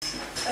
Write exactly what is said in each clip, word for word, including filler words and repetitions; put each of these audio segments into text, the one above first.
Euh,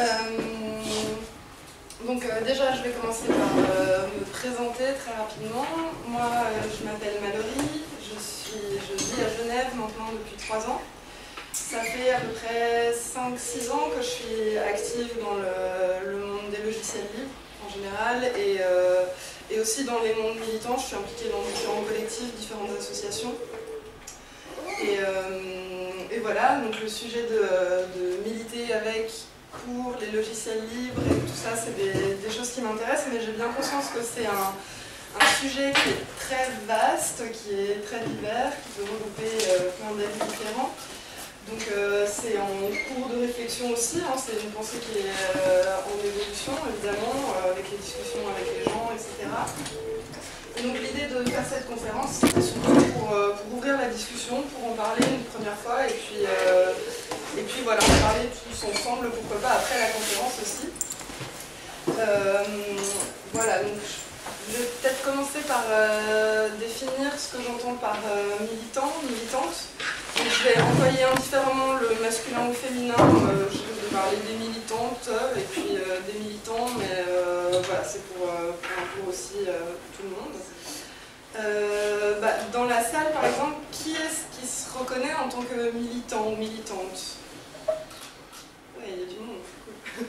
donc euh, déjà, je vais commencer par euh, me présenter très rapidement. Moi, euh, je m'appelle Mallory, je, suis, je vis à Genève maintenant depuis trois ans. Ça fait à peu près cinq six ans que je suis active dans le, le monde des logiciels libres en général et, euh, et aussi dans les mondes militants. Je suis impliquée dans différents collectifs, différentes associations. Et, euh, et voilà, donc le sujet de, de militer avec, pour les logiciels libres et tout ça, c'est des, des choses qui m'intéressent, mais j'ai bien conscience que c'est un, un sujet qui est très vaste, qui est très divers, qui peut regrouper euh, plein d'avis différents. Donc euh, c'est en cours de réflexion aussi, hein, c'est une pensée qui est euh, en évolution évidemment, euh, avec les discussions avec les gens, et cetera. Et donc l'idée de faire cette conférence, c'était surtout pour, euh, pour ouvrir la discussion, pour en parler une première fois, et puis, euh, et puis voilà, en parler tous ensemble, pourquoi pas après la conférence aussi. Euh, voilà, donc je vais peut-être commencer par euh, définir ce que j'entends par euh, militant, militante. Donc, je vais employer indifféremment le masculin ou féminin. Euh, je vais parler des militantes et puis euh, des militants, mais euh, voilà, c'est pour, euh, pour inclure aussi euh, tout le monde. Euh, bah, dans la salle, par exemple, qui est-ce qui se reconnaît en tant que militant ou militante? Oui, il y a du monde, cool.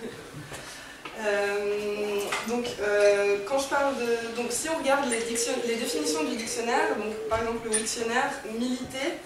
Euh, donc, euh, quand je parle de... Donc, si on regarde les, les définitions du dictionnaire, donc, par exemple, le dictionnaire, militer,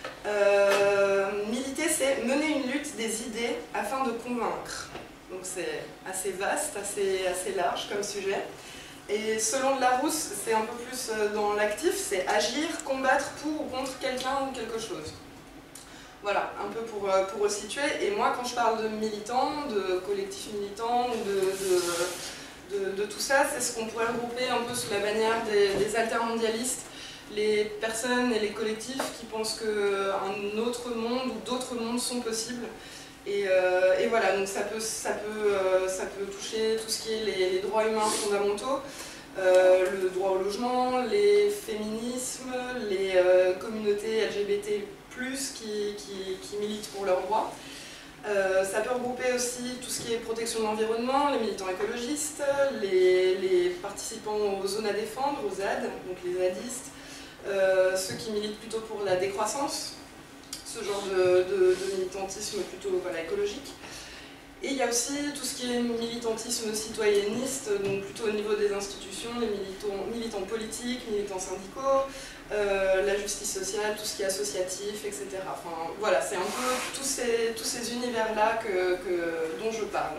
euh, militer, c'est mener une lutte des idées afin de convaincre. Donc, c'est assez vaste, assez, assez large comme sujet. Et selon Larousse, c'est un peu plus dans l'actif, c'est agir, combattre pour ou contre quelqu'un ou quelque chose. Voilà, un peu pour, pour resituer. Et moi, quand je parle de militants, de collectifs militants, de, de, de, de tout ça, c'est ce qu'on pourrait regrouper un peu sous la bannière des, des altermondialistes, les personnes et les collectifs qui pensent qu'un autre monde ou d'autres mondes sont possibles. Et, euh, et voilà, donc ça peut, ça, peut, euh, ça peut toucher tout ce qui est les, les droits humains fondamentaux, euh, le droit au logement, les féminismes, les euh, communautés L G B T plus, qui, qui, qui militent pour leurs droits. Euh, ça peut regrouper aussi tout ce qui est protection de l'environnement, les militants écologistes, les, les participants aux zones à défendre, aux Z A D, donc les zadistes, euh, ceux qui militent plutôt pour la décroissance, ce genre de, de, de militantisme plutôt voilà, écologique. Et il y a aussi tout ce qui est militantisme citoyenniste, donc plutôt au niveau des institutions, les militants, militants politiques, militants syndicaux, euh, la justice sociale, tout ce qui est associatif, et cetera. Enfin, voilà, c'est un peu tous ces, tous ces univers-là que, que, dont je parle.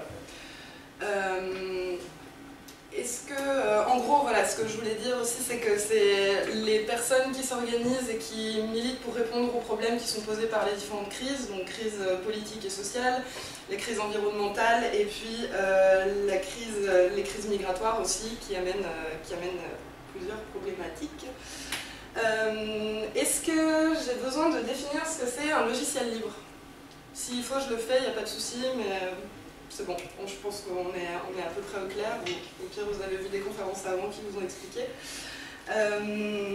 Euh, Est-ce que, euh, en gros, voilà, ce que je voulais dire aussi, c'est que c'est les personnes qui s'organisent et qui militent pour répondre aux problèmes qui sont posés par les différentes crises, donc crise politique et sociale, les crises environnementales, et puis euh, la crise, les crises migratoires aussi, qui amènent, euh, qui amènent plusieurs problématiques. Euh, Est-ce que j'ai besoin de définir ce que c'est un logiciel libre? S'il faut, je le fais, il n'y a pas de souci, mais... c'est bon, je pense qu'on est, on est à peu près au clair. Au pire, vous avez vu des conférences avant qui vous ont expliqué. Euh,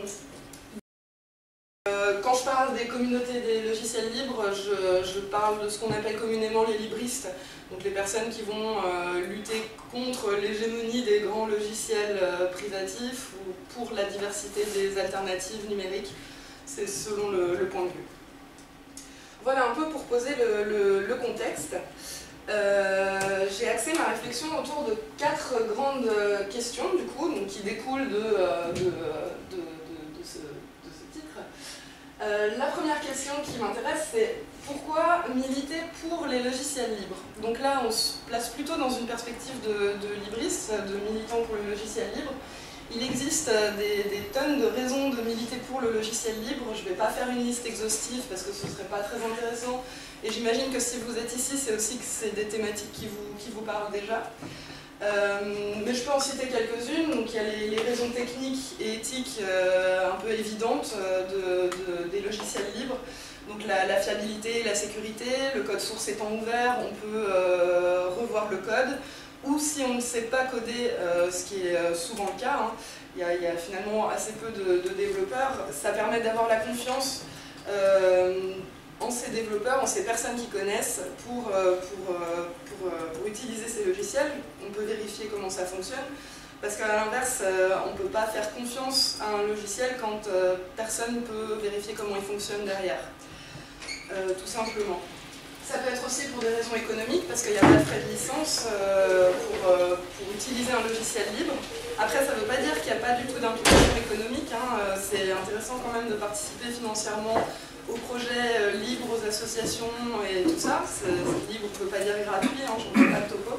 euh, quand je parle des communautés des logiciels libres, je, je parle de ce qu'on appelle communément les libristes. Donc les personnes qui vont euh, lutter contre l'hégémonie des grands logiciels euh, privatifs ou pour la diversité des alternatives numériques. C'est selon le, le point de vue. Voilà un peu pour poser le, le, le contexte. Euh, j'ai axé ma réflexion autour de quatre grandes questions du coup, donc, qui découlent de, de, de, de, de, ce, de ce titre. Euh, la première question qui m'intéresse, c'est pourquoi militer pour les logiciels libres? Donc là, on se place plutôt dans une perspective de, de libristes, de militants pour le logiciel libre. Il existe des, des tonnes de raisons de militer pour le logiciel libre. Je ne vais pas faire une liste exhaustive parce que ce ne serait pas très intéressant. Et j'imagine que si vous êtes ici, c'est aussi que c'est des thématiques qui vous, qui vous parlent déjà. Euh, mais je peux en citer quelques-unes. Donc il y a les, les raisons techniques et éthiques euh, un peu évidentes de, de, des logiciels libres. Donc la, la fiabilité, la sécurité, le code source étant ouvert, on peut euh, revoir le code. Ou si on ne sait pas coder, euh, ce qui est souvent le cas, hein, il, y a, il y a finalement assez peu de, de développeurs, ça permet d'avoir la confiance euh, en ces développeurs, en ces personnes qui connaissent pour, euh, pour, euh, pour, euh, pour utiliser ces logiciels. On peut vérifier comment ça fonctionne, parce qu'à l'inverse, euh, on ne peut pas faire confiance à un logiciel quand euh, personne ne peut vérifier comment il fonctionne derrière, euh, tout simplement. Ça peut être aussi pour des raisons économiques, parce qu'il n'y a pas de frais de licence euh, pour, euh, pour utiliser un logiciel libre. Après, ça ne veut pas dire qu'il n'y a pas du tout d'implication économique, hein. C'est intéressant quand même de participer financièrement aux projets euh, libres, aux associations et tout ça. Libre ne veut pas dire gratuit, hein, je ne fais pas de topo.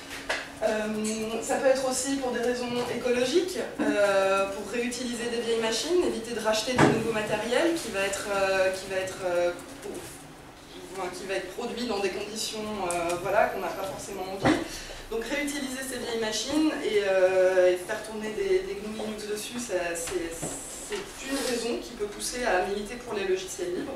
Euh, ça peut être aussi pour des raisons écologiques, euh, pour réutiliser des vieilles machines, éviter de racheter du nouveau matériel qui va être, euh, qui va être euh, pour, qui va être produit dans des conditions euh, voilà, qu'on n'a pas forcément envie. Donc réutiliser ces vieilles machines et, euh, et faire tourner des, des G N U Linux dessus, c'est une raison qui peut pousser à militer pour les logiciels libres.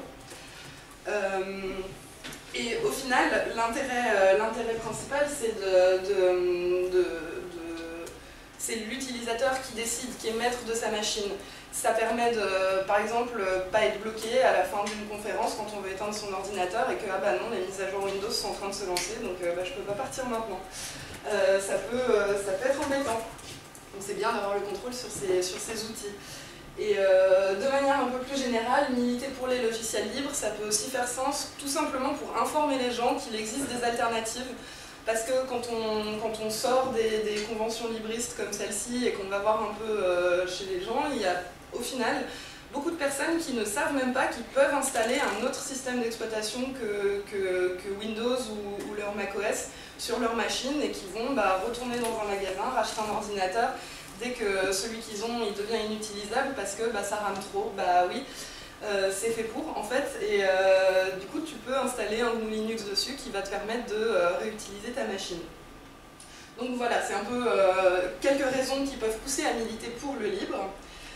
Euh, et au final, l'intérêt euh, l'intérêt principal, c'est de, de, de, de c'est l'utilisateur qui décide, qui est maître de sa machine. Ça permet de, par exemple, pas être bloqué à la fin d'une conférence quand on veut éteindre son ordinateur et que, ah bah non, les mises à jour Windows sont en train de se lancer, donc euh, bah, je peux pas partir maintenant. Euh, ça, peut, euh, ça peut être embêtant. Donc c'est bien d'avoir le contrôle sur ces, sur ces outils. Et euh, de manière un peu plus générale, militer pour les logiciels libres, ça peut aussi faire sens tout simplement pour informer les gens qu'il existe des alternatives. Parce que quand on, quand on sort des, des conventions libristes comme celle-ci et qu'on va voir un peu euh, chez les gens, il y a au final beaucoup de personnes qui ne savent même pas qu'ils peuvent installer un autre système d'exploitation que, que, que Windows ou, ou leur macOS sur leur machine et qui vont bah, retourner dans un magasin, racheter un ordinateur. Dès que celui qu'ils ont il devient inutilisable parce que bah, ça rame trop, bah oui. Euh, c'est fait pour en fait, et euh, du coup tu peux installer un G N U Linux dessus qui va te permettre de euh, réutiliser ta machine. Donc voilà, c'est un peu euh, quelques raisons qui peuvent pousser à militer pour le libre.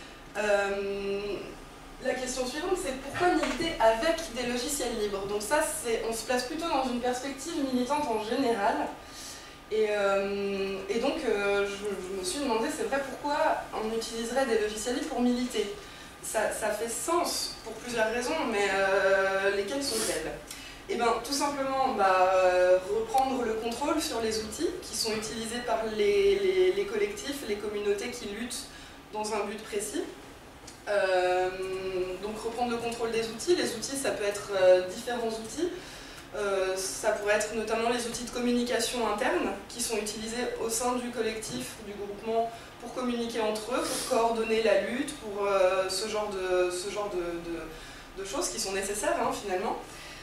Euh, la question suivante, c'est pourquoi militer avec des logiciels libres? Donc ça, on se place plutôt dans une perspective militante en général. Et, euh, et donc euh, je, je me suis demandé, c'est vrai, pourquoi on utiliserait des logiciels libres pour militer? Ça, ça fait sens pour plusieurs raisons, mais euh, lesquelles sont-elles? Eh bien, tout simplement, bah, euh, reprendre le contrôle sur les outils qui sont utilisés par les, les, les collectifs, les communautés qui luttent dans un but précis. Euh, donc reprendre le contrôle des outils. Les outils, ça peut être euh, différents outils. Euh, ça pourrait être notamment les outils de communication interne qui sont utilisés au sein du collectif, du groupement, pour communiquer entre eux, pour coordonner la lutte, pour euh, ce genre de, ce genre de, de, de choses qui sont nécessaires hein, finalement.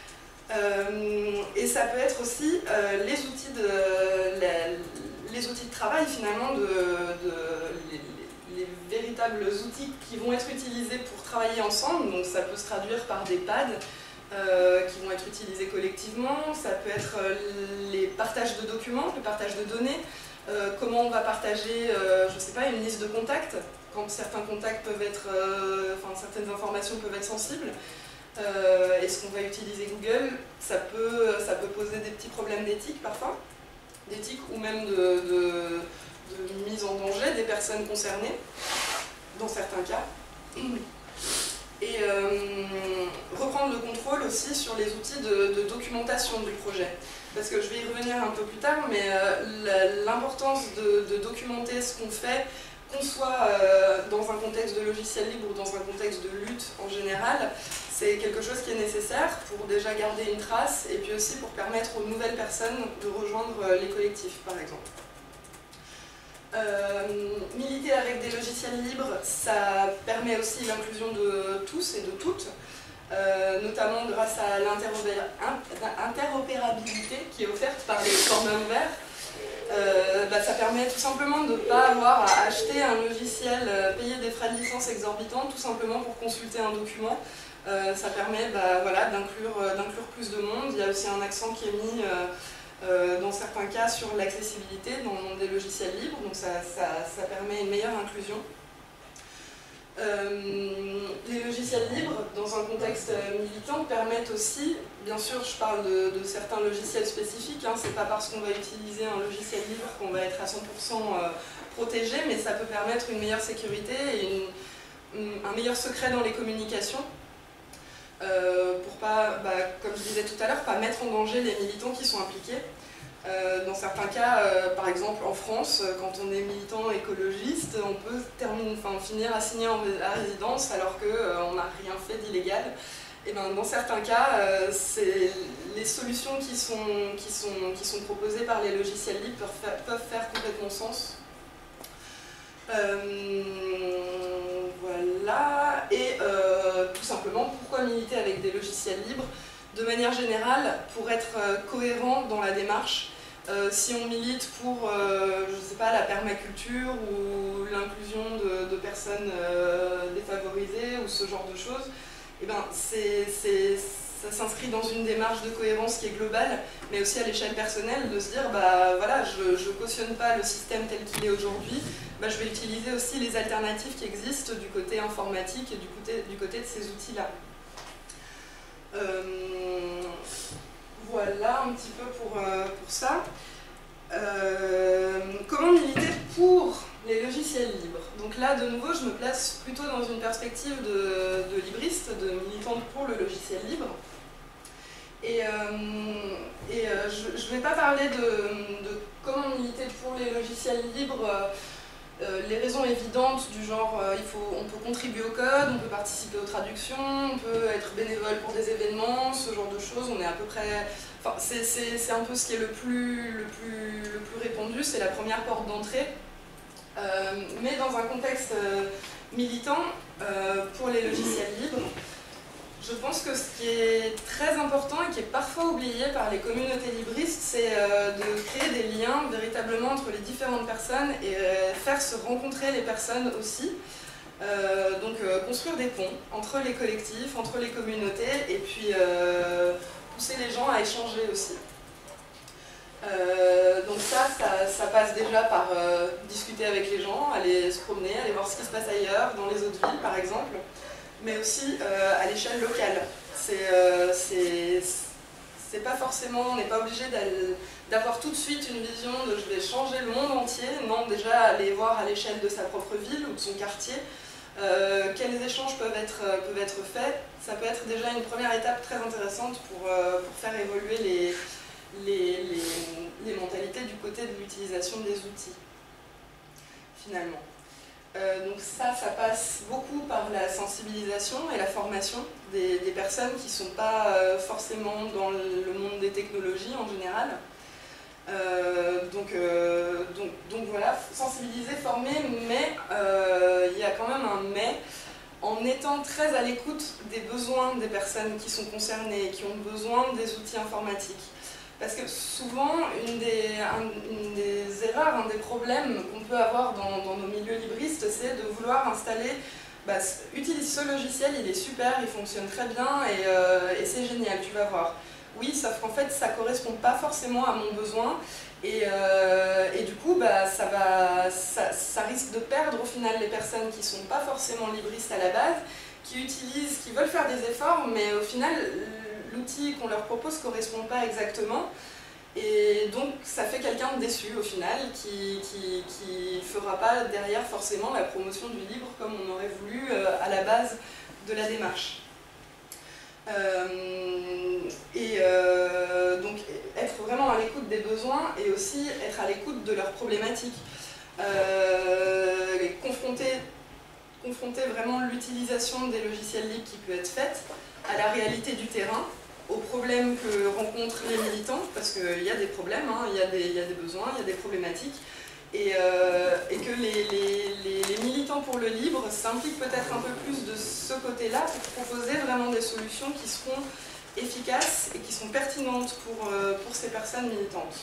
Euh, et ça peut être aussi euh, les, outils de, les, les outils de travail finalement, de, de, les, les véritables outils qui vont être utilisés pour travailler ensemble. Donc ça peut se traduire par des pads euh, qui vont être utilisés collectivement, ça peut être euh, les partages de documents, le partage de données. Euh, comment on va partager, euh, je ne sais pas, une liste de contacts, quand certains contacts peuvent être, euh, enfin certaines informations peuvent être sensibles. Euh, Est-ce qu'on va utiliser Google? Ça peut, ça peut poser des petits problèmes d'éthique parfois, d'éthique ou même de, de, de mise en danger des personnes concernées, dans certains cas. Et euh, reprendre le contrôle aussi sur les outils de, de documentation du projet. Parce que je vais y revenir un peu plus tard, mais euh, l'importance de, de documenter ce qu'on fait, qu'on soit euh, dans un contexte de logiciel libre ou dans un contexte de lutte en général, c'est quelque chose qui est nécessaire pour déjà garder une trace et puis aussi pour permettre aux nouvelles personnes de rejoindre les collectifs, par exemple. Euh, militer avec des logiciels libres, ça permet aussi l'inclusion de tous et de toutes, euh, notamment grâce à l'interopérabilité qui est offerte par les formats ouverts. Euh, bah, ça permet tout simplement de ne pas avoir à acheter un logiciel, euh, payer des frais de licence exorbitants, tout simplement pour consulter un document. Euh, ça permet bah, voilà, d'inclure euh, d'inclure plus de monde. Il y a aussi un accent qui est mis euh, euh, dans certains cas sur l'accessibilité dans des logiciels libres, donc ça, ça, ça permet une meilleure inclusion. Euh, les logiciels libres, dans un contexte militant, permettent aussi, bien sûr je parle de, de certains logiciels spécifiques, hein, c'est pas parce qu'on va utiliser un logiciel libre qu'on va être à cent pour cent protégé, mais ça peut permettre une meilleure sécurité et une, une, un meilleur secret dans les communications. euh, pour pas, bah, comme je disais tout à l'heure, pas mettre en danger les militants qui sont impliqués. Euh, dans certains cas, euh, par exemple en France, quand on est militant écologiste, on peut terminer, enfin, finir assigné en, à résidence alors qu'on euh, n'a rien fait d'illégal. Et ben, dans certains cas, euh, les solutions qui sont, qui, sont, qui sont proposées par les logiciels libres peuvent faire, peuvent faire complètement sens. Euh, voilà, et euh, tout simplement, pourquoi militer avec des logiciels libres? De manière générale, pour être euh, cohérent dans la démarche. Euh, si on milite pour, euh, je sais pas, la permaculture ou l'inclusion de, de personnes euh, défavorisées ou ce genre de choses, eh ben, c'est, c'est, ça s'inscrit dans une démarche de cohérence qui est globale, mais aussi à l'échelle personnelle, de se dire, bah voilà, je ne cautionne pas le système tel qu'il est aujourd'hui, bah, je vais utiliser aussi les alternatives qui existent du côté informatique et du côté, du côté de ces outils-là. Euh, Voilà un petit peu pour, euh, pour ça. Euh, comment militer pour les logiciels libres? Donc là, de nouveau, je me place plutôt dans une perspective de, de libriste, de militante pour le logiciel libre. Et, euh, et euh, je ne vais pas parler de, de comment militer pour les logiciels libres. Euh, les raisons évidentes du genre euh, il faut, on peut contribuer au code, on peut participer aux traductions, on peut être bénévole pour des événements, ce genre de choses, on est à peu près... Enfin, c'est un peu ce qui est le plus, le plus, le plus répandu, c'est la première porte d'entrée. Euh, mais dans un contexte euh, militant, euh, pour les logiciels libres, je pense que ce qui est très important et qui est parfois oublié par les communautés libristes, c'est euh, de créer des liens véritablement entre les différentes personnes et euh, faire se rencontrer les personnes aussi. Euh, donc euh, construire des ponts entre les collectifs, entre les communautés et puis euh, pousser les gens à échanger aussi. Euh, donc ça, ça, ça passe déjà par euh, discuter avec les gens, aller se promener, aller voir ce qui se passe ailleurs, dans les autres villes par exemple, mais aussi euh, à l'échelle locale. C'est euh, c'est pas forcément, on n'est pas obligé d'avoir tout de suite une vision de je vais changer le monde entier, non, déjà aller voir à l'échelle de sa propre ville ou de son quartier, euh, quels échanges peuvent être, peuvent être faits. Ça peut être déjà une première étape très intéressante pour, euh, pour faire évoluer les, les, les, les mentalités du côté de l'utilisation des outils, finalement. Euh, donc ça, ça passe beaucoup par la sensibilisation et la formation des, des personnes qui ne sont pas euh, forcément dans le monde des technologies en général. Euh, donc, euh, donc, donc voilà, sensibiliser, former, mais euh, il y a quand même un mais, en étant très à l'écoute des besoins des personnes qui sont concernées, qui ont besoin des outils informatiques. Parce que souvent, une des, un, une des erreurs, un des problèmes qu'on peut avoir dans, dans nos milieux libristes, c'est de vouloir installer, bah, utilise ce logiciel, il est super, il fonctionne très bien et, euh, et c'est génial, tu vas voir. Oui, sauf qu'en fait, ça ne correspond pas forcément à mon besoin et, euh, et du coup, bah, ça, va, ça, ça risque de perdre au final les personnes qui ne sont pas forcément libristes à la base, qui utilisent, qui veulent faire des efforts, mais au final, l'outil qu'on leur propose ne correspond pas exactement. Et donc, ça fait quelqu'un de déçu au final, qui qui, qui fera pas derrière forcément la promotion du libre comme on aurait voulu euh, à la base de la démarche. Euh, et euh, donc, être vraiment à l'écoute des besoins et aussi être à l'écoute de leurs problématiques. Euh, confronter, confronter vraiment l'utilisation des logiciels libres qui peut être faite à la réalité du terrain, aux problèmes que rencontrent les militants, parce qu'il y a des problèmes, hein, il y a des, il y a des besoins, il y a des problématiques, et, euh, et que les, les, les, les militants pour le libre s'impliquent peut-être un peu plus de ce côté-là pour proposer vraiment des solutions qui seront efficaces et qui sont pertinentes pour, euh, pour ces personnes militantes.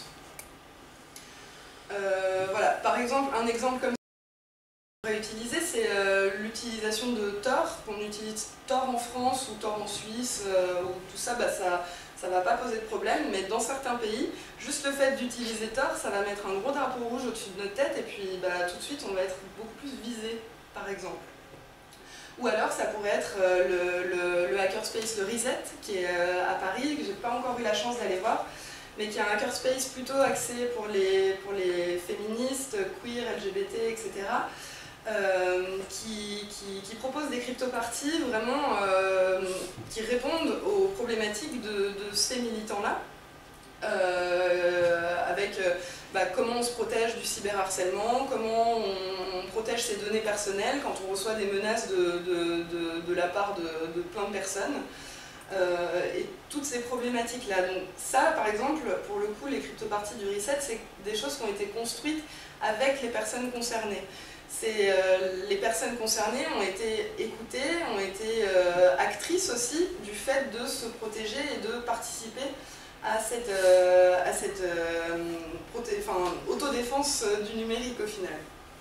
Euh, voilà, par exemple, un exemple comme qu'on pourrait utiliser, c'est euh, l'utilisation de Tor. Qu'on utilise Tor en France ou Tor en Suisse, euh, ou tout ça, bah, ça ça ne va pas poser de problème, mais dans certains pays, juste le fait d'utiliser Tor, ça va mettre un gros drapeau rouge au-dessus de notre tête, et puis bah, tout de suite, on va être beaucoup plus visé, par exemple. Ou alors, ça pourrait être euh, le, le, le hackerspace, le Reset, qui est euh, à Paris, que j'ai pas encore eu la chance d'aller voir, mais qui est un hackerspace plutôt axé pour les, pour les féministes, queer, L G B T, et cetera, euh, qui, qui, qui propose des crypto-parties vraiment euh, qui répondent aux problématiques de, de ces militants-là, euh, avec euh, bah, comment on se protège du cyberharcèlement, comment on, on protège ses données personnelles quand on reçoit des menaces de, de, de, de la part de, de plein de personnes. Euh, et toutes ces problématiques-là. Donc ça, par exemple, pour le coup, les crypto-parties du Reset, c'est des choses qui ont été construites avec les personnes concernées. Euh, les personnes concernées ont été écoutées, ont été euh, actrices aussi du fait de se protéger et de participer à cette, euh, à cette euh, enfin, autodéfense du numérique au final.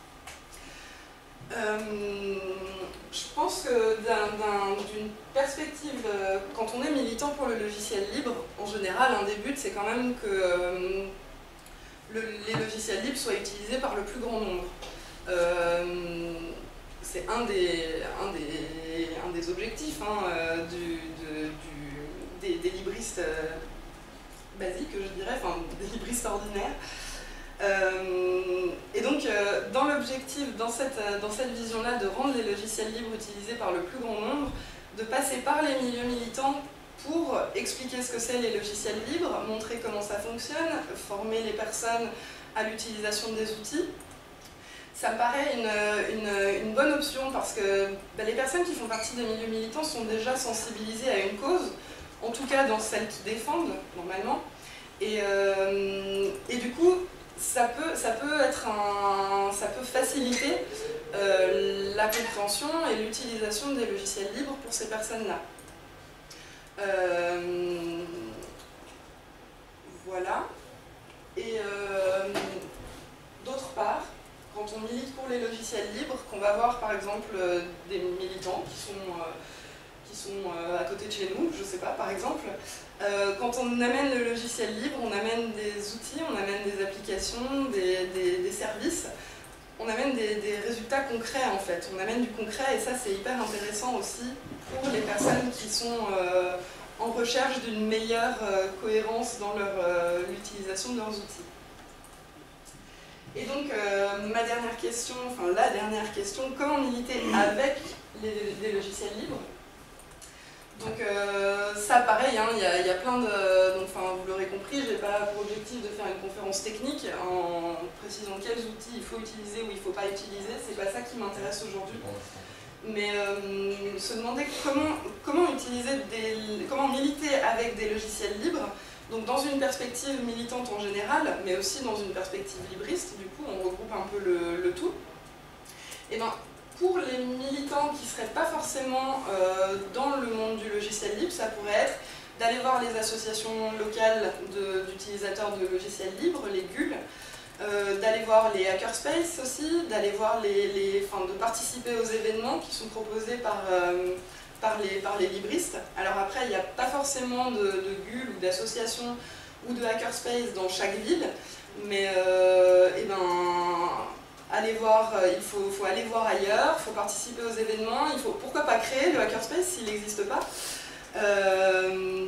Euh, je pense que d'une perspective, euh, quand on est militant pour le logiciel libre, en général, un des buts, c'est quand même que euh, le, les logiciels libres soient utilisés par le plus grand nombre. Euh, c'est un des, un, des, un des objectifs hein, euh, du, de, du, des, des libristes euh, basiques, je dirais, enfin des libristes ordinaires. Euh, et donc, euh, dans l'objectif, dans cette, dans cette vision-là, de rendre les logiciels libres utilisés par le plus grand nombre, de passer par les milieux militants pour expliquer ce que c'est les logiciels libres, montrer comment ça fonctionne, former les personnes à l'utilisation des outils, ça me paraît une, une, une bonne option parce que bah, les personnes qui font partie des milieux militants sont déjà sensibilisées à une cause, en tout cas dans celles qui défendent, normalement, et, euh, et du coup, Ça peut, ça peut être un, ça peut faciliter euh, la compréhension et l'utilisation des logiciels libres pour ces personnes-là. Euh, voilà. Et euh, d'autre part, quand on milite pour les logiciels libres, qu'on va voir par exemple des militants qui sont, euh, qui sont euh, à côté de chez nous, je sais pas, par exemple, Euh, quand on amène le logiciel libre, on amène des outils, on amène des applications, des, des, des services, on amène des, des résultats concrets en fait, on amène du concret et ça c'est hyper intéressant aussi pour les personnes qui sont euh, en recherche d'une meilleure euh, cohérence dans leur, euh, l'utilisation de leurs outils. Et donc euh, ma dernière question, enfin la dernière question, comment militer avec les, les logiciels libres ? Donc euh, ça pareil, il hein, y, y a plein de... Donc, vous l'aurez compris, je n'ai pas pour objectif de faire une conférence technique en précisant quels outils il faut utiliser ou il ne faut pas utiliser, c'est pas ça qui m'intéresse aujourd'hui. Mais euh, se demander comment, comment utiliser des, comment militer avec des logiciels libres, donc dans une perspective militante en général, mais aussi dans une perspective libriste, du coup on regroupe un peu le, le tout. Et ben, pour les militants qui ne seraient pas forcément euh, dans le monde du logiciel libre, ça pourrait être d'aller voir les associations locales d'utilisateurs de, de logiciels libres, les G U L, euh, d'aller voir les hackerspaces aussi, d'aller voir les, les, enfin, de participer aux événements qui sont proposés par, euh, par, les, par les libristes. Alors après, il n'y a pas forcément de, de G U L ou d'associations ou de hackerspace dans chaque ville, mais euh, eh ben, aller voir, il faut, faut aller voir ailleurs, il faut participer aux événements, il faut pourquoi pas créer le hackerspace s'il n'existe pas. Euh,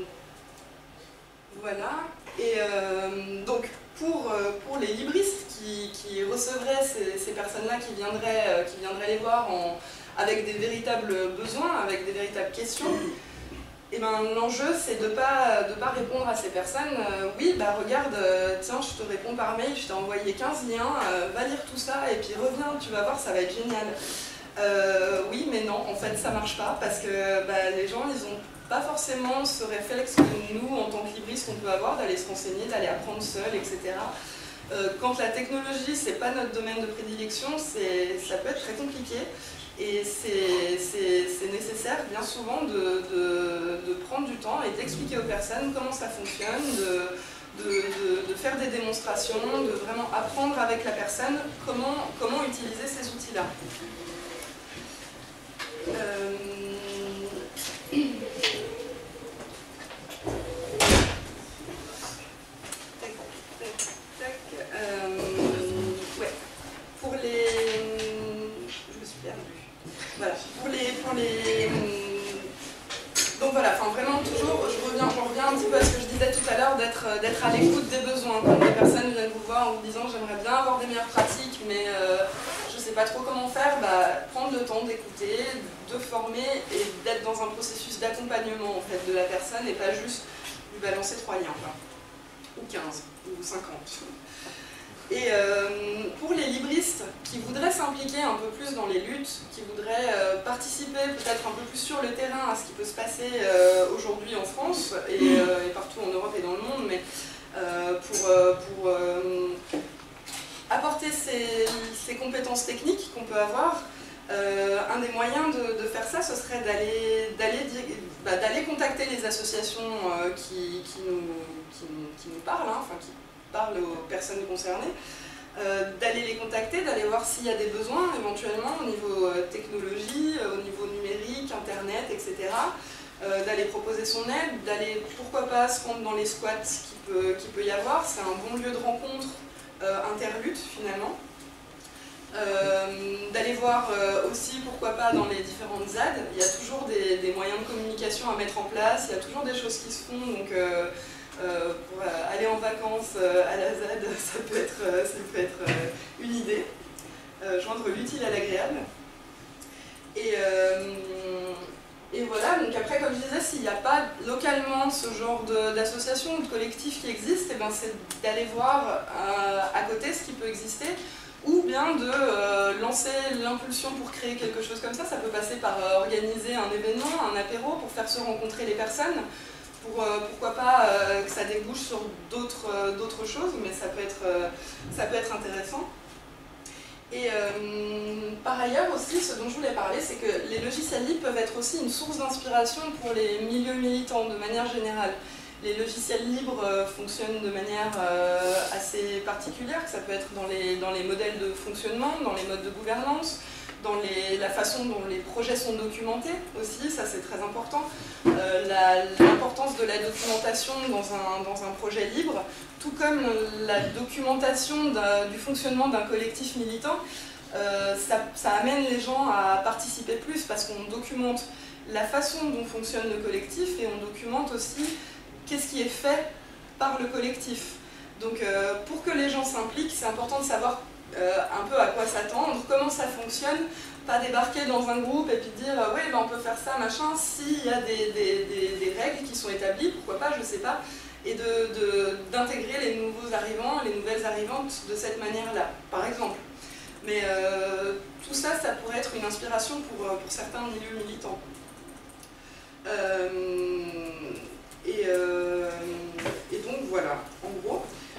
voilà. Et euh, donc pour, pour les libristes qui, qui recevraient ces, ces personnes-là qui viendraient, qui viendraient les voir en, avec des véritables besoins, avec des véritables questions, et ben, l'enjeu c'est de ne pas, de pas répondre à ces personnes, euh, oui bah regarde, euh, tiens je te réponds par mail, je t'ai envoyé quinze liens, euh, va lire tout ça et puis reviens, tu vas voir ça va être génial. Euh, oui mais non, en fait ça marche pas parce que bah, les gens ils ont pas forcément ce réflexe que nous en tant que libristes qu'on peut avoir d'aller se renseigner, d'aller apprendre seul, et cetera. Euh, quand la technologie c'est pas notre domaine de prédilection, ça peut être très compliqué. Et c'est nécessaire bien souvent de, de, de prendre du temps et d'expliquer aux personnes comment ça fonctionne, de, de, de, de faire des démonstrations, de vraiment apprendre avec la personne comment, comment utiliser ces outils-là. Euh... Tac, tac, tac. Euh... Ouais. Pour les... Je me suis perdue. Voilà, pour les, pour les... Donc voilà, enfin vraiment toujours, je reviens, je reviens un petit peu à ce que je disais tout à l'heure, d'être d'être à l'écoute des besoins. Quand les personnes viennent vous voir en vous disant j'aimerais bien avoir des meilleures pratiques, mais euh, je sais pas trop comment faire, bah, prendre le temps d'écouter, de former et d'être dans un processus d'accompagnement en fait, de la personne et pas juste lui balancer trois liens, quoi. Ou quinze, ou cinquante. Et euh, pour les libristes qui voudraient s'impliquer un peu plus dans les luttes, qui voudraient euh, participer peut-être un peu plus sur le terrain à ce qui peut se passer euh, aujourd'hui en France et, euh, et partout en Europe et dans le monde, mais euh, pour, euh, pour euh, apporter ces, ces compétences techniques qu'on peut avoir, euh, un des moyens de, de faire ça, ce serait d'aller d'aller bah, d'aller contacter les associations euh, qui, qui, nous, qui, qui nous parlent, hein, enfin qui parle aux personnes concernées, euh, d'aller les contacter, d'aller voir s'il y a des besoins éventuellement au niveau euh, technologie, euh, au niveau numérique, internet, et cetera. Euh, d'aller proposer son aide, d'aller pourquoi pas se rendre dans les squats qu'il peut, qu'il peut y avoir. C'est un bon lieu de rencontre euh, interlutte finalement. Euh, d'aller voir euh, aussi pourquoi pas dans les différentes Z A D. Il y a toujours des, des moyens de communication à mettre en place, il y a toujours des choses qui se font. Donc, euh, Euh, pour euh, aller en vacances euh, à la Z A D, ça peut être, euh, ça peut être euh, une idée. Euh, joindre l'utile à l'agréable. Et, euh, et voilà, donc après, comme je disais, s'il n'y a pas localement ce genre d'association ou de collectif qui existe, eh ben, c'est d'aller voir euh, à côté ce qui peut exister, ou bien de euh, lancer l'impulsion pour créer quelque chose comme ça. Ça peut passer par euh, organiser un événement, un apéro, pour faire se rencontrer les personnes. Pour, euh, pourquoi pas euh, que ça débouche sur d'autres euh, d'autres choses, mais ça peut être, euh, ça peut être intéressant. Et euh, par ailleurs aussi, ce dont je voulais parler, c'est que les logiciels libres peuvent être aussi une source d'inspiration pour les milieux militants de manière générale. Les logiciels libres euh, fonctionnent de manière euh, assez particulière, que ça peut être dans les, dans les modèles de fonctionnement, dans les modes de gouvernance, dans les, la façon dont les projets sont documentés aussi, ça c'est très important. Euh, L'importance de la documentation dans un, dans un projet libre, tout comme la documentation du fonctionnement d'un collectif militant, euh, ça, ça amène les gens à participer plus parce qu'on documente la façon dont fonctionne le collectif et on documente aussi qu'est-ce qui est fait par le collectif. Donc euh, pour que les gens s'impliquent, c'est important de savoir Euh, un peu à quoi s'attendre, comment ça fonctionne, pas débarquer dans un groupe et puis dire euh, oui ben on peut faire ça, machin, s'il y a des, des, des, des règles qui sont établies, pourquoi pas, je sais pas, et d'intégrer les nouveaux arrivants, les nouvelles arrivantes de cette manière-là, par exemple. Mais euh, tout ça, ça pourrait être une inspiration pour, pour certains milieux militants. Euh, et, euh, et donc voilà, en gros.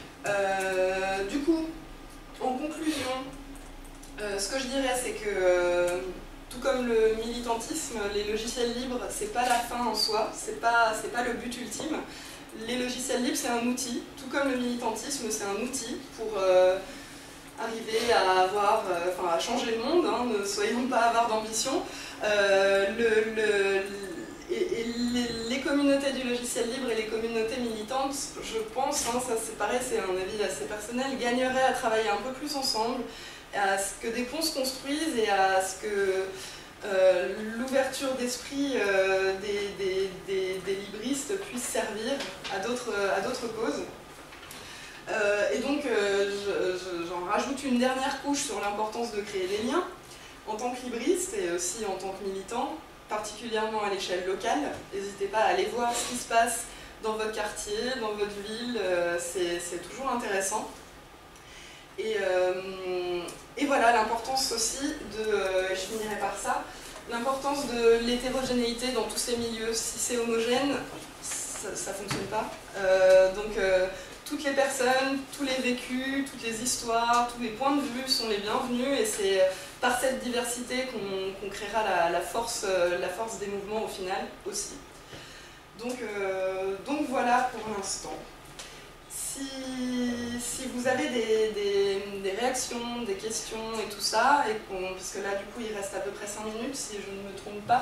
Euh, du coup, en conclusion, euh, ce que je dirais, c'est que euh, tout comme le militantisme, les logiciels libres, c'est pas la fin en soi, c'est pas, c'est pas le but ultime. Les logiciels libres, c'est un outil, tout comme le militantisme, c'est un outil pour euh, arriver à avoir, euh, enfin, à changer le monde, hein, ne soyons pas avares d'ambition. Euh, le, le, et, et les, les communautés du logiciel libre et les communautés militantes, je pense, hein, ça c'est pareil, c'est un avis assez personnel, gagneraient à travailler un peu plus ensemble, à ce que des ponts se construisent et à ce que euh, l'ouverture d'esprit euh, des, des, des, des libristes puisse servir à d'autres à d'autres causes. Euh, et donc, euh, j'en rajoute une dernière couche sur l'importance de créer des liens en tant que libriste et aussi en tant que militant, particulièrement à l'échelle locale. N'hésitez pas à aller voir ce qui se passe dans votre quartier, dans votre ville, euh, c'est toujours intéressant. Et, euh, et voilà, l'importance aussi de, euh, je finirai par ça, l'importance de l'hétérogénéité dans tous ces milieux. Si c'est homogène, ça ne fonctionne pas. Euh, donc euh, toutes les personnes, tous les vécus, toutes les histoires, tous les points de vue sont les bienvenus et c'est par cette diversité qu'on qu'on créera la, la, force, la force des mouvements au final aussi. Donc, euh, donc voilà pour l'instant. Si, si vous avez des, des, des réactions, des questions et tout ça, et parce que là du coup il reste à peu près cinq minutes si je ne me trompe pas,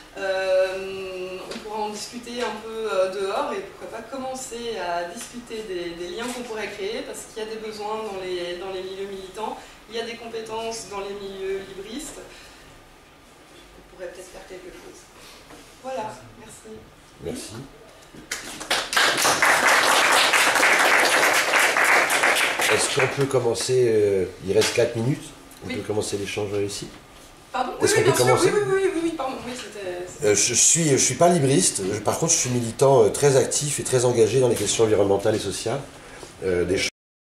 euh, on pourra en discuter un peu dehors et pourquoi pas commencer à discuter des, des liens qu'on pourrait créer parce qu'il y a des besoins dans les, dans les milieux militants, il y a des compétences dans les milieux libristes, on pourrait peut-être faire quelque chose. Voilà, merci. Merci. Est-ce qu'on peut commencer, euh, il reste quatre minutes, On oui. peut commencer l'échange ici. Pardon? Oui, Est-ce oui, qu'on peut bien sûr, commencer? oui, oui, oui, oui, pardon, oui, c'était... Euh, je suis, je suis pas libriste, je- par contre je suis militant euh, très actif et très engagé dans les questions environnementales et sociales. Euh, des choses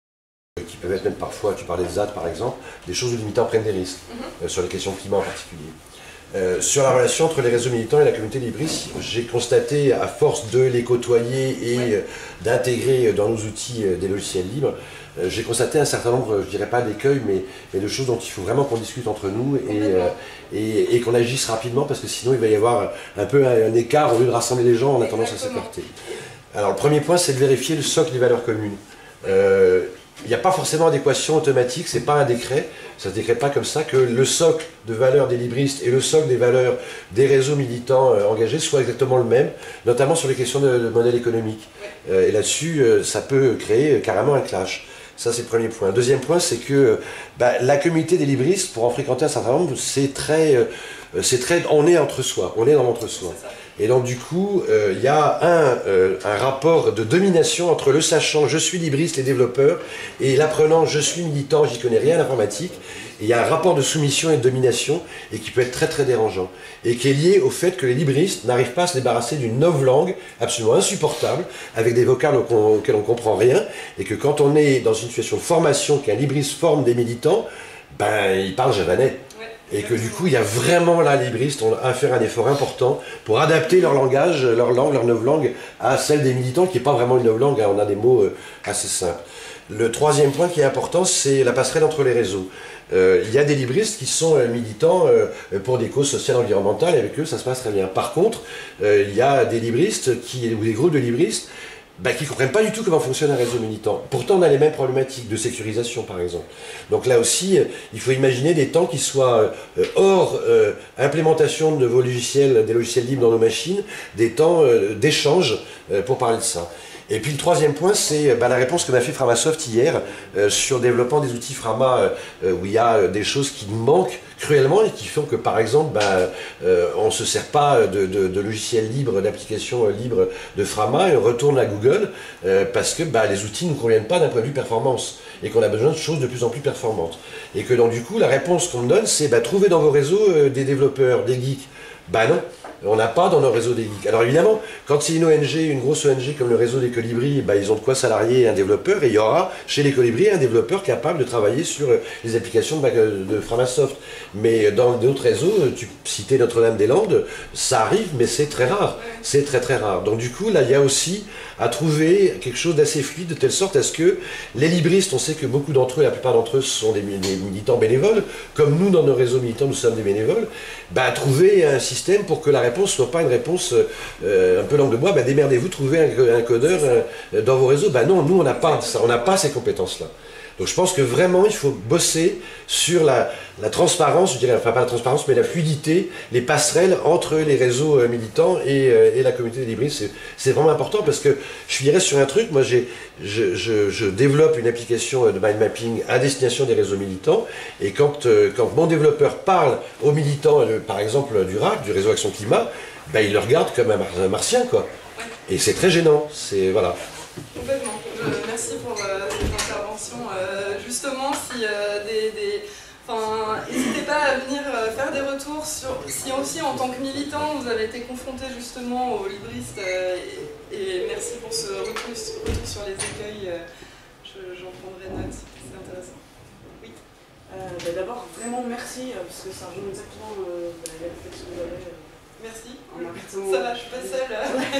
qui peuvent être même parfois, tu parlais de Z A D par exemple, des choses où les militants prennent des risques, Mhm. euh, sur les questions de climat en particulier. Euh, sur la relation entre les réseaux militants et la communauté libriste, j'ai constaté, à force de les côtoyer et Ouais. euh, d'intégrer dans nos outils euh, des logiciels libres, euh, j'ai constaté un certain nombre, je dirais pas d'écueils, mais, mais de choses dont il faut vraiment qu'on discute entre nous et, euh, et, et qu'on agisse rapidement, parce que sinon il va y avoir un peu un, un écart, au lieu de rassembler les gens, on a tendance à Exactement. s'écarter. Alors le premier point, c'est de vérifier le socle des valeurs communes. Euh, Il n'y a pas forcément d'équation automatique, c'est pas un décret, ça ne se décrète pas comme ça, que le socle de valeurs des libristes et le socle des valeurs des réseaux militants euh, engagés soient exactement le même, notamment sur les questions de, de modèle économique. Euh, et là-dessus, euh, ça peut créer euh, carrément un clash. Ça, c'est le premier point. Deuxième point, c'est que bah, la communauté des libristes, pour en fréquenter un certain nombre, c'est très, euh, c'est très, on est entre soi, on est dans l'entre-soi. Et donc du coup, il euh, y a un, euh, un rapport de domination entre le sachant, je suis libriste, les développeurs, et l'apprenant, je suis militant, j'y connais rien à l'informatique. Il y a un rapport de soumission et de domination, et qui peut être très très dérangeant, et qui est lié au fait que les libristes n'arrivent pas à se débarrasser d'une novlangue absolument insupportable, avec des vocables auxquels on ne comprend rien, et que quand on est dans une situation de formation, qu'un libriste forme des militants, ben ils parlent javanais. Et que du coup, il y a vraiment là, les libristes ont à faire un effort important pour adapter leur langage, leur langue, leur novlangue à celle des militants, qui n'est pas vraiment une novlangue, hein, on a des mots euh, assez simples. Le troisième point qui est important, c'est la passerelle entre les réseaux. Euh, il y a des libristes qui sont euh, militants euh, pour des causes sociales et environnementales, et avec eux, ça se passe très bien. Par contre, euh, il y a des libristes, qui, ou des groupes de libristes, bah, qui ne comprennent pas du tout comment fonctionne un réseau militant. Pourtant, on a les mêmes problématiques de sécurisation, par exemple. Donc là aussi, euh, il faut imaginer des temps qui soient euh, hors euh, implémentation de vos logiciels, des logiciels libres dans nos machines, des temps euh, d'échange euh, pour parler de ça. Et puis le troisième point, c'est bah, la réponse que m'a fait Framasoft hier euh, sur le développement des outils Frama, euh, où il y a euh, des choses qui manquent cruellement et qui font que, par exemple, bah, euh, on ne se sert pas de, de, de logiciels libres, d'applications libres de Frama, et on retourne à Google euh, parce que bah, les outils ne nous conviennent pas d'un point de vue performance et qu'on a besoin de choses de plus en plus performantes. Et que donc du coup, la réponse qu'on me donne, c'est bah, trouver dans vos réseaux euh, des développeurs, des geeks. Bah non. On n'a pas dans nos réseaux des geeks. Alors évidemment, quand c'est une O N G, une grosse O N G comme le réseau des Colibris, bah, ils ont de quoi salarier un développeur, et il y aura chez les Colibris un développeur capable de travailler sur les applications de, de Framasoft. Mais dans d'autres réseaux, tu citais Notre-Dame-des-Landes, ça arrive, mais c'est très rare. C'est très très rare. Donc du coup, là, il y a aussi à trouver quelque chose d'assez fluide, de telle sorte à ce que les libristes, on sait que beaucoup d'entre eux, la plupart d'entre eux, sont des, des militants bénévoles, comme nous, dans nos réseaux militants, nous sommes des bénévoles, bah, trouver un système pour que la réponse soit pas une réponse euh, un peu langue de bois, bah, démerdez-vous, trouvez un, un codeur euh, dans vos réseaux. Bah non, nous, on n'a pas, on n'a pas ces compétences-là. Donc je pense que vraiment, il faut bosser sur la, la transparence, je dirais, enfin pas la transparence, mais la fluidité, les passerelles entre les réseaux euh, militants et, euh, et la communauté des libristes. C'est vraiment important parce que je finirais sur un truc, moi j'ai, je, je, je développe une application de mind mapping à destination des réseaux militants, et quand, euh, quand mon développeur parle aux militants, euh, par exemple du R A C, du réseau Action Climat, ben, il le regarde comme un, mar un martien, quoi. Et c'est très gênant, c'est, voilà. Complètement. Je, merci pour euh, cette intervention. Euh, justement, si euh, des, des, enfin, n'hésitez pas à venir euh, faire des retours sur si aussi en tant que militant vous avez été confronté justement aux libristes euh, et, et merci pour ce retour, retour sur les écueils. Euh, J'en prendrai note, c'est intéressant. Oui. Euh, bah, D'abord, vraiment merci parce que ça rejoint exactement euh, la réflexion que vous avez. Euh, Merci. En arrêtant... Ça va, je suis pas seule.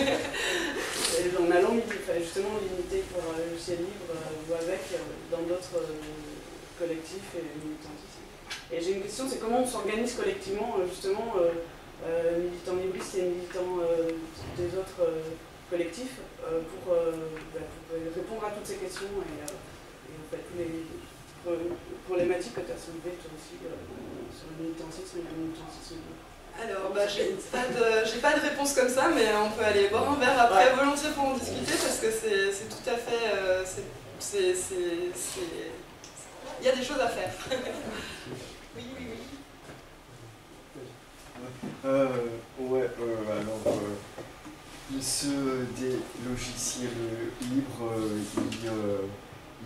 En allant justement limiter pour le logiciel libre euh, ou avec euh, dans d'autres euh, collectifs et militantisme. Et j'ai une question, c'est comment on s'organise collectivement justement euh, euh, militants libristes et militants euh, des autres euh, collectifs euh, pour, euh, bah, pour répondre à toutes ces questions et, euh, et en fait tous les problématiques que tu as soulevées toi aussi euh, sur le militantisme et le militantisme. Alors, bah, j'ai pas, pas de réponse comme ça, mais on peut aller boire un verre après, ouais. Volontiers pour en discuter, parce que c'est tout à fait... Euh, c'est... Il y a des choses à faire. Oui, oui, oui. Euh, ouais, euh, alors, euh, ceux des logiciels libres, euh, ils, euh,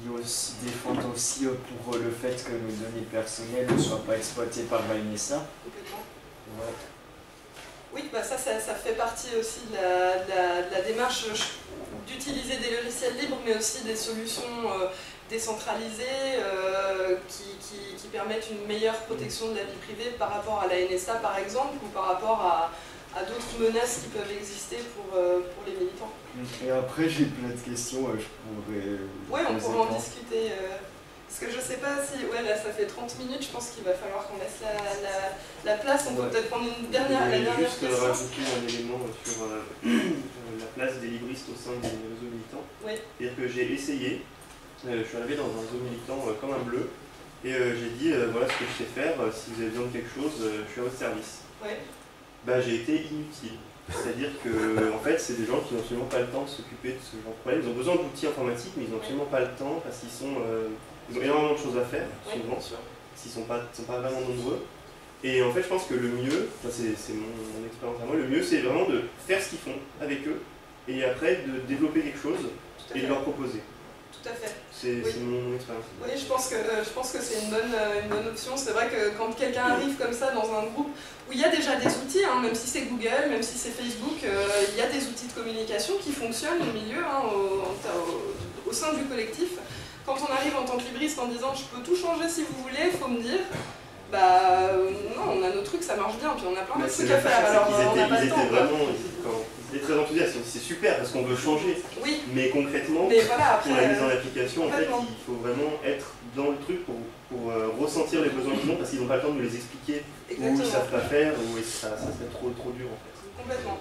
ils aussi, défendent aussi euh, pour le fait que nos données personnelles ne soient pas exploitées par la N S A. Complètement. Ouais. Oui, bah ça, ça, ça fait partie aussi de la, de la, de la démarche d'utiliser des logiciels libres, mais aussi des solutions euh, décentralisées euh, qui, qui, qui permettent une meilleure protection de la vie privée par rapport à la N S A par exemple, ou par rapport à, à d'autres menaces qui peuvent exister pour, euh, pour les militants. Et après, j'ai plein de questions, euh, je pourrais... Oui, on pourrait en discuter. Euh, parce que je sais pas si... Ouais, là, ça fait trente minutes, je pense qu'il va falloir qu'on laisse la, la, la place. On peut Ouais. peut-être prendre une dernière, la dernière juste question. rajouter un élément sur euh, la place des libristes au sein des réseaux militants. Oui. C'est-à-dire que j'ai essayé, euh, je suis arrivé dans un réseau militant euh, comme un bleu, et euh, j'ai dit, euh, voilà ce que je sais faire, euh, si vous avez besoin de quelque chose, euh, je suis à votre service. Oui. Bah, j'ai été inutile. C'est-à-dire que en fait, c'est des gens qui n'ont absolument pas le temps de s'occuper de ce genre de problème. Ils ont besoin d'outils informatiques, mais ils n'ont absolument pas le temps parce qu'ils sont, euh, ils ont énormément de choses à faire, Oui, souvent, bien sûr. s'ils ne sont pas, sont pas vraiment nombreux. Et en fait, je pense que le mieux, c'est mon, mon expérience à moi, le mieux c'est vraiment de faire ce qu'ils font avec eux et après de développer quelque chose Tout à et fait. de leur proposer. Tout à fait. C'est Oui. mon expérience. Oui, je pense que, euh, je pense que c'est une bonne, euh, une bonne option. C'est vrai que quand quelqu'un arrive comme ça dans un groupe où il y a déjà des outils, hein, même si c'est Google, même si c'est Facebook, euh, il y a des outils de communication qui fonctionnent au milieu, hein, au, au, au sein du collectif. Quand on arrive en tant que libriste en disant je peux tout changer si vous voulez, il faut me dire bah euh, non, on a nos trucs, ça marche bien, puis on a plein Mais d'autres c'est trucs à même pas faire, ça, alors c'est euh, on qu'ils n'a pas étaient, le ils temps. étaient quoi. vraiment ils- quand- ils étaient très enthousiastes, c'est super parce qu'on veut changer. Oui, Mais concrètement, mais voilà, pour la après. mise en euh, application, en fait, complètement. il faut vraiment être dans le truc pour, pour euh, ressentir les besoins qu'ils ont parce qu'ils n'ont pas le temps de nous les expliquer ou ils ne Exactement. savent pas faire ou ça, ça serait trop, trop dur en fait. Complètement.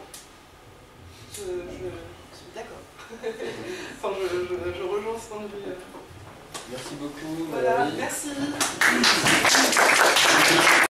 Je, je, je suis d'accord. Enfin, je, je, je rejoins ce point de vue. Merci beaucoup. Voilà, Valérie. merci.